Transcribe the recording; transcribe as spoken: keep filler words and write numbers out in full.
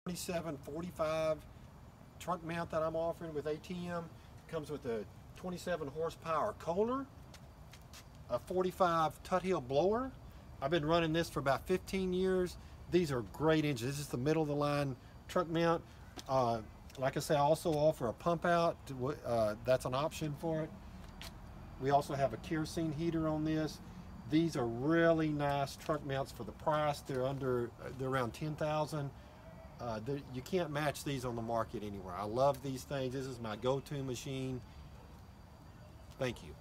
twenty-seven forty-five truck mount that I'm offering with A T M. Comes with a twenty-seven horsepower Kohler, a forty-five Tuthill blower. I've been running this for about fifteen years. These are great engines. This is the middle of the line truck mount. Uh, like I say, I also offer a pump out. To, uh, that's an option for it. We also have a kerosene heater on this. These are really nice truck mounts for the price. They're under, they're around ten thousand. Uh, you can't match these on the market anywhere. I love these things. This is my go-to machine. Thank you.